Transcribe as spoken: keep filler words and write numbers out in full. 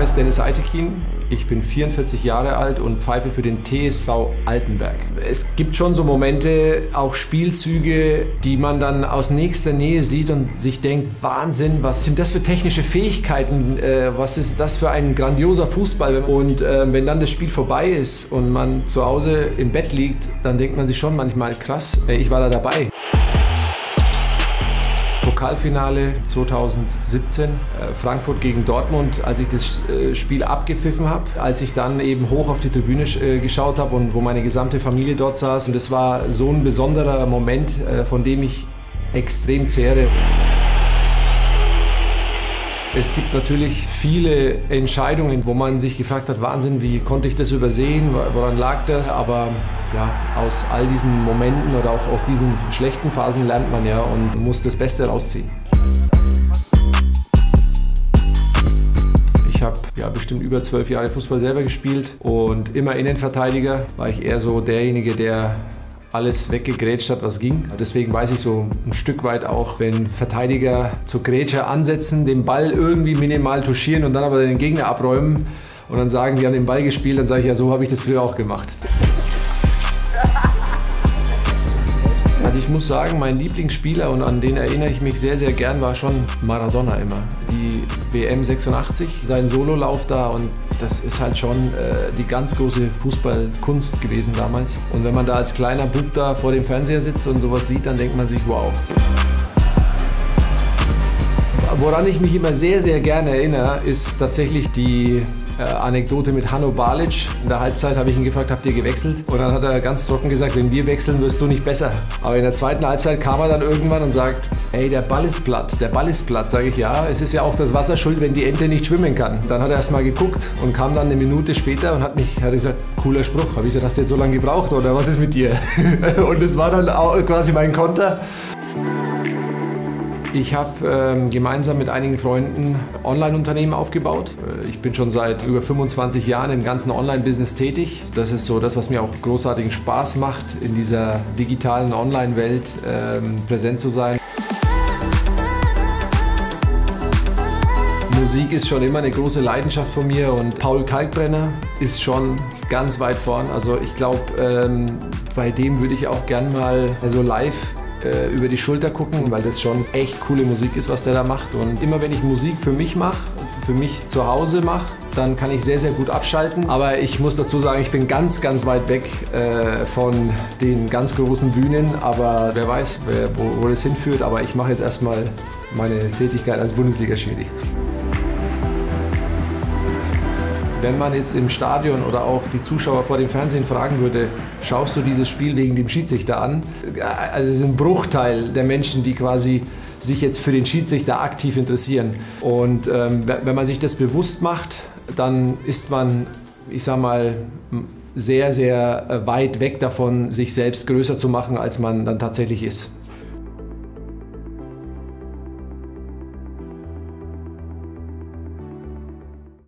ist Dennis Aytekin, ich bin vierundvierzig Jahre alt und pfeife für den T S V Altenberg. Es gibt schon so Momente, auch Spielzüge, die man dann aus nächster Nähe sieht und sich denkt, Wahnsinn, was sind das für technische Fähigkeiten, äh, was ist das für ein grandioser Fußball. Und äh, wenn dann das Spiel vorbei ist und man zu Hause im Bett liegt, dann denkt man sich schon manchmal, krass, ey, ich war da dabei. Pokalfinale zweitausendsiebzehn, äh, Frankfurt gegen Dortmund, als ich das äh, Spiel abgepfiffen habe, als ich dann eben hoch auf die Tribüne äh, geschaut habe und wo meine gesamte Familie dort saß. Und das war so ein besonderer Moment, äh, von dem ich extrem zehre. Es gibt natürlich viele Entscheidungen, wo man sich gefragt hat, Wahnsinn, wie konnte ich das übersehen, woran lag das? Aber ja, aus all diesen Momenten oder auch aus diesen schlechten Phasen lernt man ja und muss das Beste rausziehen. Ich habe ja bestimmt über zwölf Jahre Fußball selber gespielt und immer Innenverteidiger war ich eher so derjenige, der alles weggegrätscht hat, was ging. Deswegen weiß ich so ein Stück weit auch, wenn Verteidiger zur Grätsche ansetzen, den Ball irgendwie minimal touchieren und dann aber den Gegner abräumen und dann sagen, die haben den Ball gespielt, dann sage ich, ja, so habe ich das früher auch gemacht. Also ich muss sagen, mein Lieblingsspieler, und an den erinnere ich mich sehr, sehr gern, war schon Maradona immer. Die W M sechsundachtzig, sein Sololauf da, und das ist halt schon äh, die ganz große Fußballkunst gewesen damals. Und wenn man da als kleiner Bub da vor dem Fernseher sitzt und sowas sieht, dann denkt man sich, wow. Woran ich mich immer sehr, sehr gerne erinnere, ist tatsächlich die äh, Anekdote mit Hanno Balic. In der Halbzeit habe ich ihn gefragt, habt ihr gewechselt? Und dann hat er ganz trocken gesagt, wenn wir wechseln, wirst du nicht besser. Aber in der zweiten Halbzeit kam er dann irgendwann und sagt, ey, der Ball ist platt, der Ball ist platt. Sage ich, ja, es ist ja auch das Wasser schuld, wenn die Ente nicht schwimmen kann. Dann hat er erst mal geguckt und kam dann eine Minute später und hat mich hat gesagt, cooler Spruch. Habe ich gesagt, hast du jetzt so lange gebraucht oder was ist mit dir? Und das war dann auch quasi mein Konter. Ich habe ähm, gemeinsam mit einigen Freunden Online-Unternehmen aufgebaut. Ich bin schon seit über fünfundzwanzig Jahren im ganzen Online-Business tätig. Das ist so das, was mir auch großartigen Spaß macht, in dieser digitalen Online-Welt ähm, präsent zu sein. Musik ist schon immer eine große Leidenschaft von mir und Paul Kalkbrenner ist schon ganz weit vorn. Also ich glaube, ähm, bei dem würde ich auch gern mal also live über die Schulter gucken, weil das schon echt coole Musik ist, was der da macht. Und immer wenn ich Musik für mich mache, für mich zu Hause mache, dann kann ich sehr, sehr gut abschalten. Aber ich muss dazu sagen, ich bin ganz, ganz weit weg äh, von den ganz großen Bühnen. Aber wer weiß, wer, wo, wo das hinführt. Aber ich mache jetzt erstmal meine Tätigkeit als Bundesliga-Schiri. Wenn man jetzt im Stadion oder auch die Zuschauer vor dem Fernsehen fragen würde, schaust du dieses Spiel wegen dem Schiedsrichter an? Also es ist ein Bruchteil der Menschen, die quasi sich jetzt für den Schiedsrichter aktiv interessieren. Und ähm, wenn man sich das bewusst macht, dann ist man, ich sag mal, sehr, sehr weit weg davon, sich selbst größer zu machen, als man dann tatsächlich ist.